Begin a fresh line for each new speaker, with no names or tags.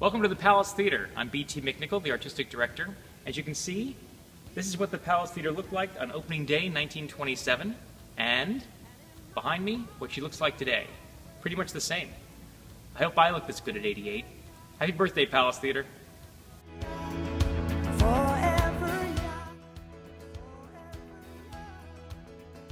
Welcome to the Palace Theater. I'm B.T. McNichol, the artistic director. As you can see, this is what the Palace Theater looked like on opening day 1927, and behind me, what she looks like today. Pretty much the same. I hope I look this good at 88. Happy birthday, Palace Theater.